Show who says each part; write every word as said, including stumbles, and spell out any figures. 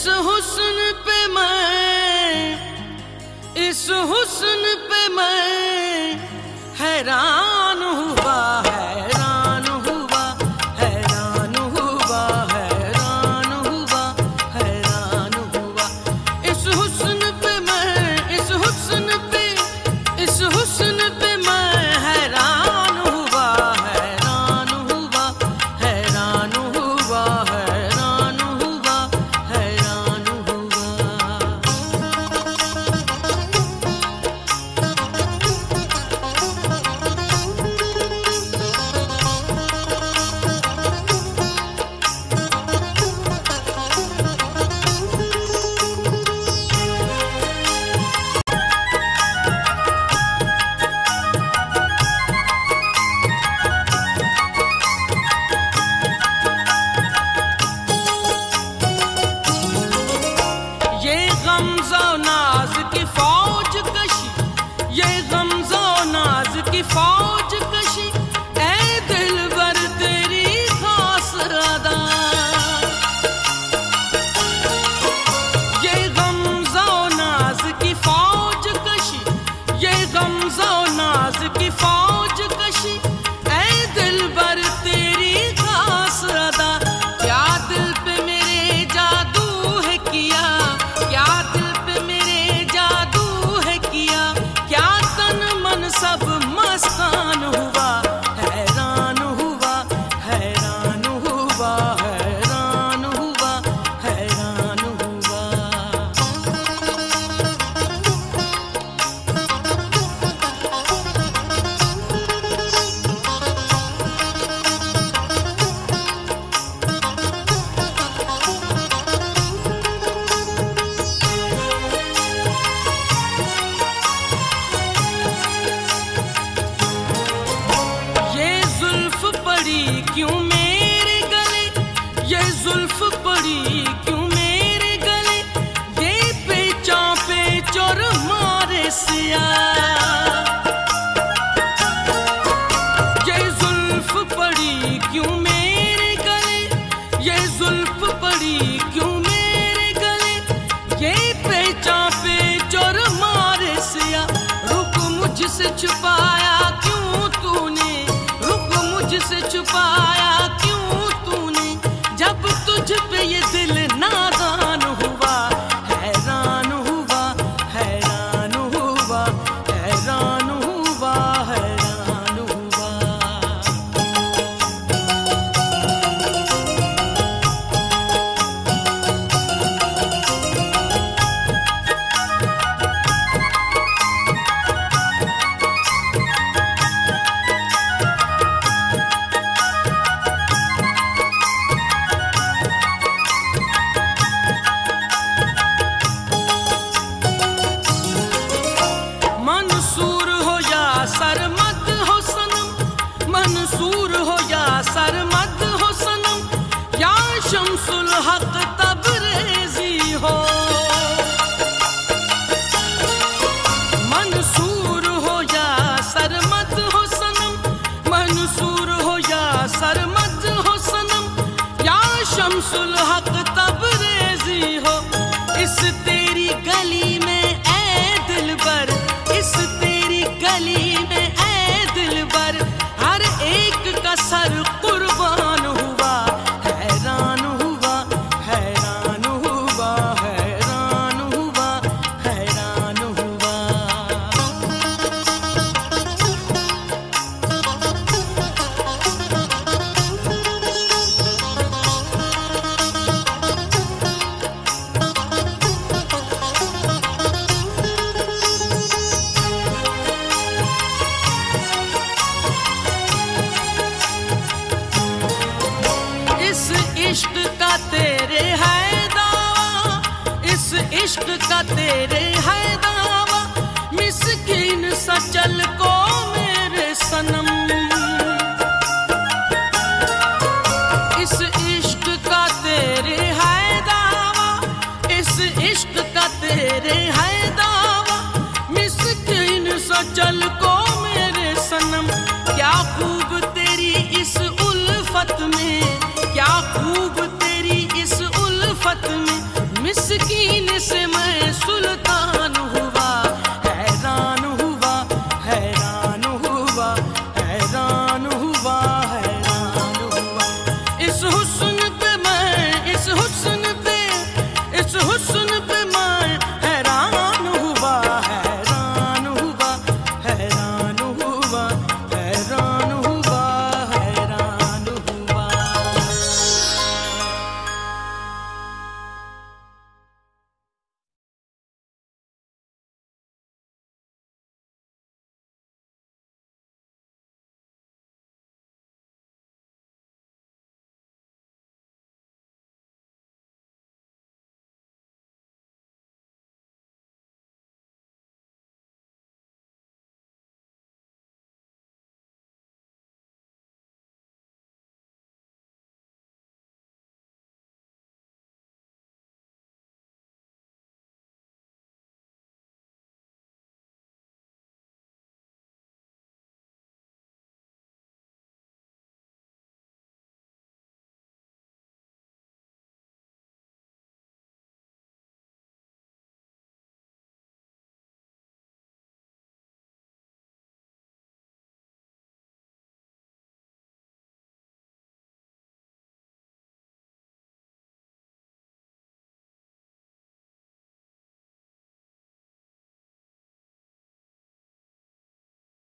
Speaker 1: اس حسن پہ میں اس حسن پہ میں حیران ہوا حیران ہوا حیران ہوا حیران ہوا حیران ہوا اس حسن پہ میں اس حسن پہ اس حسن پہ میں حیران ہوا حیران ہوا حیران ہوا حیران ہوا حیران ہوا فوج کشی اے دلبر تیری خاص ادا یہ غمزہ و ناز کی فوج کشی یہ غمزہ و ناز کی فوج کشی اے دلبر تیری خاص ادا کیا دل پہ میرے جادو ہے کیا کیا دل پہ میرے جادو ہے کیا کیا تن من سب مستان ہوا حیران ہوا حیران ہوا حیران ہوا حیران ہوا کیوں میرے گلے یہ زلف پڑی کیوں میرے گلے یہ پیچاں پیچ اور مارے سیاہ یہ زلف پڑی کیوں میرے گلے یہ زلف پڑی کیوں میرے گلے یہ پیچاں پیچ اور مارے سیاہ رخ مجھ سے چھپایا کیوں تو نے رخ مجھ سے چھپایا کیوں تو نے جب تجھ پہ یہ دل نادان ہوا حیران ہوا حیران ہوا حیران ہوا حیران ہوا منصور ہو یا سرمد ہو صنم منصور ہو یا سرمد ہو صنم یا شمس الحق تبریزی ہو منصور ہو یا سرمد ہو صنم منصور ہو یا سرمد ہو صنم یا شمس الحق تبریزی ہو اس تیری گلی میں اے دلبر اس تیری گلی میں اے دلبر ہر ایک کا سر قربان ہوا حیران ہوا حیران ہوا حیران ہوا حیران ہوا اس عشق کا تیرے ہے دعویٰ اس عشق کا تیرے ہے دعویٰ مسکین سا چل کو میرے صنم